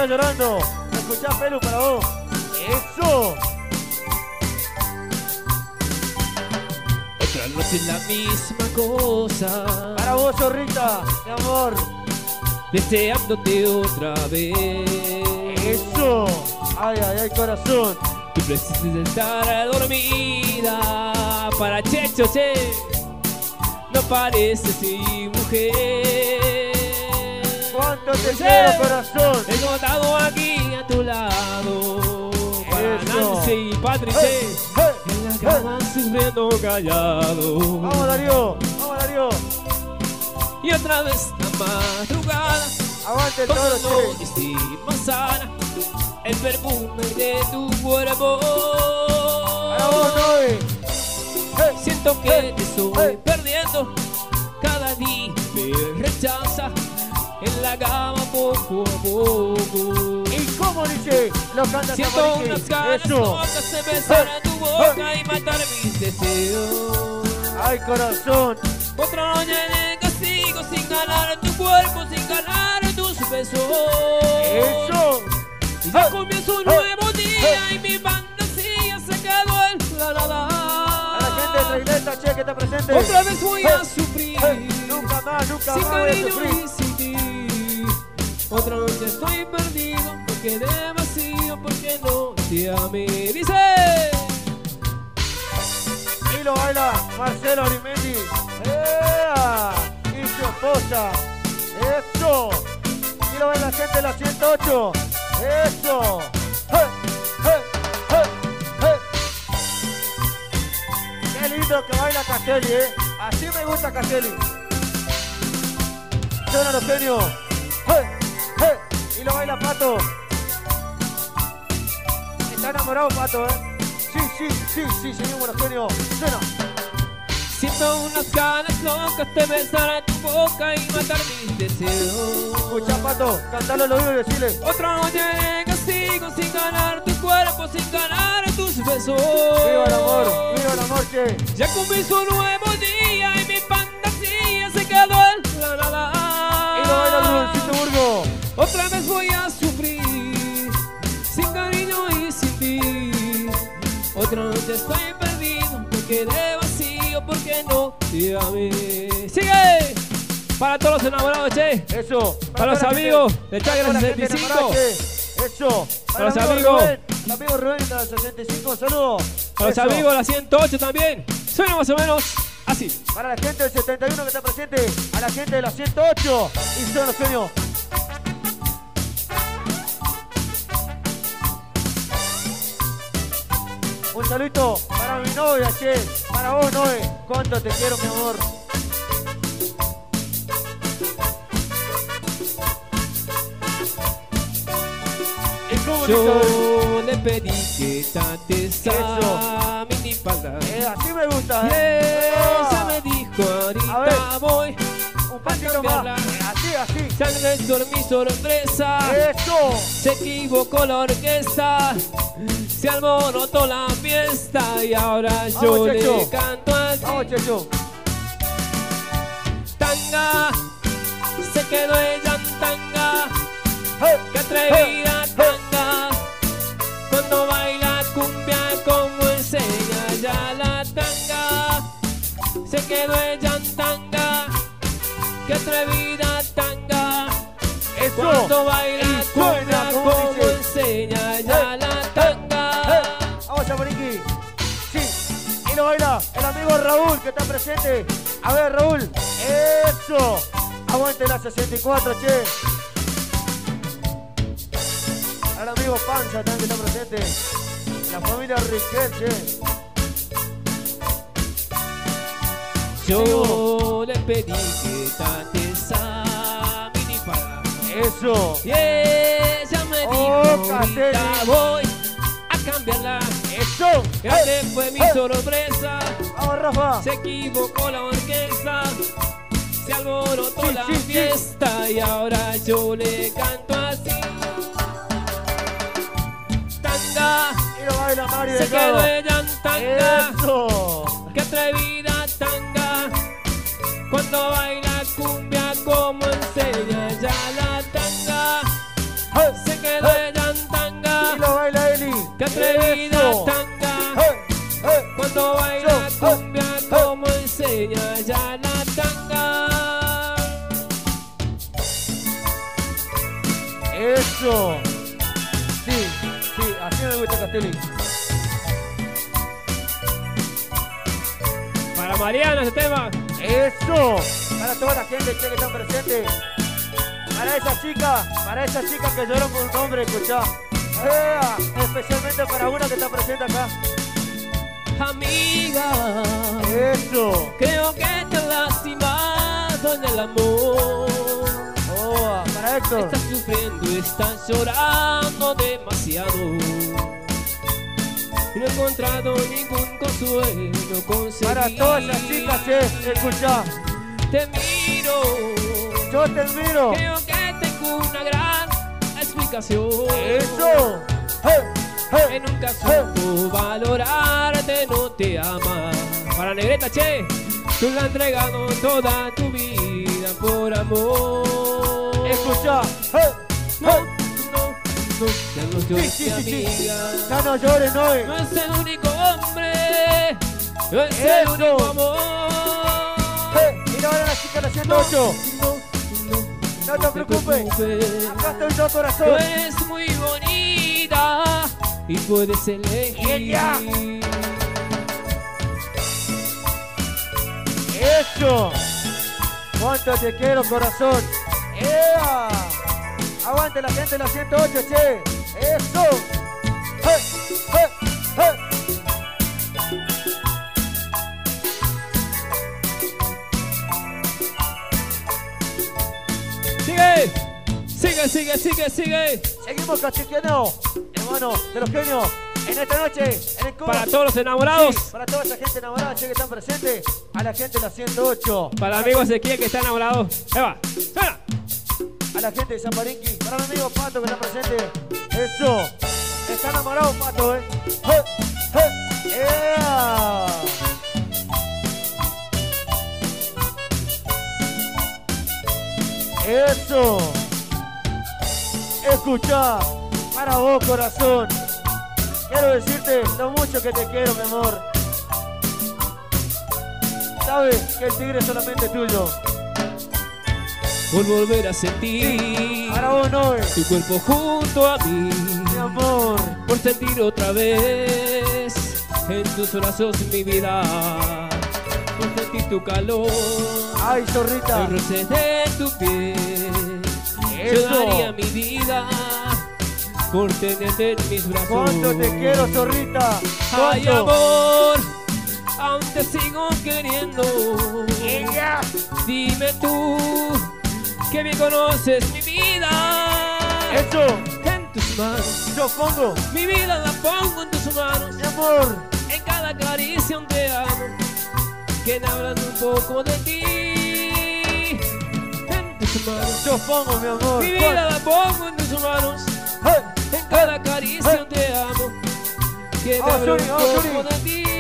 está llorando. ¿Me escuchás, Pelu, para vos? ¡Eso! Otra noche la misma cosa. Para vos, zorrita, mi amor. Deseándote otra vez. ¡Eso! ¡Ay, ay, ay, corazón! Tú precisas estar dormida. Para Checho, che. No pareces mi mujer. ¿Cuánto te quiero, corazón? He notado aquí a tu lado. Para Eso. Nancy y Patrick, en la cama sufriendo callado. Vamos, Darío, vamos, Darío. Y otra vez la madrugada, Aguante el con toro, la che. noche sana, el perfume de tu cuerpo. Para vos, Noé. Siento que te estoy perdiendo. Cada día me rechaza. En la cama poco a poco. ¿Y cómo dice? Lo canta Siento Tamarique. unas ganas Eso. locas de besar a tu boca y matar mis deseos. Ay, corazón. Otra noche de castigo sin ganar tu cuerpo, sin ganar tus besos. Eso. Y ya comienza un nuevo día y mi fantasía se quedó en la nada. A la gente de Traileta, che, que está presente. Otra vez voy a sufrir. Nunca más Sin voy a cariño sufrir. y sin ti. Otra noche estoy perdido, porque de vacío, porque no te amé. Dice. Y lo baila Marcelo Arimendi. ¡Ea! Y su esposa. ¡Eso! Y lo baila la gente de la 108. ¡Eso! ¡Hey! ¡Hey! ¡Hey! ¡Hey! ¡Qué lindo que baila Castelli, Así me gusta Castelli. Suena los genios. ¡Hey! ¡Hey! Y lo baila Pato. Está enamorado Pato, Sí, seguimos los genios. Suena. Siento unas ganas locas de besar a tu boca y matar mis deseos. Escucha, Pato, cantalo al oído y decirle. Otra noche de castigo sin ganar tu cuerpo, sin ganar tus besos. Viva el amor, che. Ya comenzó un nuevo día y mi fantasía se quedó en la nada. Y lo baila Rubensito Burgo. Otra vez voy a sufrir, sin cariño y sin ti. Otra noche estoy perdido, me quedé vacío porque no te amé. ¡Sigue! Para todos los enamorados, che. Eso. Para los amigos de Chagra 65. Eso. Para los amigos. El amigo Rubén de la 65, un saludo. Para los Eso. amigos de la 108 también. Suena más o menos así. Para la gente del 71 que está presente, a la gente de la 108. Y son los genios. Un saludito para mi novia, che. Para vos, Noé. Cuánto te quiero, mi amor. ¿Y cómo Yo le pedí que tate esa minifalda. así me gusta, Y ella me dijo, A ver. ahorita voy Un a pasito cambiarla. más. Así. Sangre por mi sorpresa. Eso. Se equivocó la orquesta, se alborotó la fiesta y ahora yo Vamos, Checho. le canto así. Vamos, Checho. Tanga, se quedó ella en tanga. Hey, Qué atrevida tanga, cuando baila cumbia como enseña ya la tanga. Se quedó ella en tanga, qué atrevida tanga. Eso. Cuando baila Y suena, cumbia como como dice. enseña ya la tanga. Vamos a Mariqui. Sí. Y lo baila el amigo Raúl que está presente. A ver, Raúl. Eso. Aguante la 64, che. Al amigo Panza también que está presente. La familia Riquet, che. Yo le pedí que tate esa minifalda. Eso. Y ella me dijo, ahorita Castelli. voy a cambiarla. Eso. Grande fue mi sorpresa, Vamos, Rafa. se equivocó la orquesta, se alborotó Sí, la sí, sí. fiesta y ahora yo le canto así. Tanga, Y lo baila Mario se Delgado. quedó ella en tanga, Eso. qué atrevida tanga, cuando baila cumbia como enseña ya la tanga. Se quedó ella en tanga. Y lo baila Eli. Qué atrevida Eso. tanga. Cuando baila cumbia, como enseña ya la tanga. Eso. Sí, sí, así me gusta Castelli. Para Mariana ese tema. Eso. Para toda la gente que está presente. Para esa chica que lloró por un hombre, escuchá. Especialmente para una que está presente acá. Amiga, Eso. creo que te has lastimado en el amor. Oh, para Héctor. Estás sufriendo, estás llorando demasiado. Y no he encontrado ningún consuelo conseguir. Para todas esas chicas, escuchá. Te miro, Yo te miro. creo que tengo una gran explicación. Eso. Que nunca supo valorarte, no te ama. Para Negreta, che, tú le has entregado toda tu vida por amor. Escuchá. No, ya no llores, Sí, amiga. Ya no llores, no. No es el único hombre, no es el Eso. único amor. Mira ahora la chica de la 108. No te preocupes. Acá estoy yo, Tú corazón. eres muy bonita y puedes elegir. Ella. Eso. Cuánto te quiero, corazón. ¡Ea! Aguante la gente de la 108, che. Eso. Sigue. Seguimos cachiqueando, hermano, de los genios. En esta noche, en el club. Para todos los enamorados. Sí, para toda esa gente enamorada, che, que están presentes. A la gente de la 108. Para el amigo Ezequiel que está enamorado. Eva, ¡espera! A la gente de San Marinqui. Para mi amigo Pato que está presente. Eso. Está enamorado, Pato, ¡Ea! Eso. Escucha. Para vos, corazón. Quiero decirte lo mucho que te quiero, mi amor. Sabes que el tigre es solamente tuyo. Por volver a sentir Para vos, Noé. tu cuerpo junto a mí. Mi amor. Por sentir otra vez en tus brazos mi vida. Por sentir tu calor, Ay, zorrita. el roce de tu piel. Yo Eso. daría mi vida por tenerte en mis brazos. ¿Cuánto te quiero, zorrita? Ay, ¿Cuánto? amor, aún te sigo queriendo. Ella. Dime tú que me conoces mi vida. Eso. En tus manos, Yo pongo. mi vida la pongo en tus manos. Mi amor. En cada caricia un te amo, que me hablan un poco de ti. En tus manos, Yo pongo, mi amor. mi vida la pongo en tus manos. En cada caricia un te amo, que me Vamos, hablan Yuri, un vamos, poco Yuri. de ti.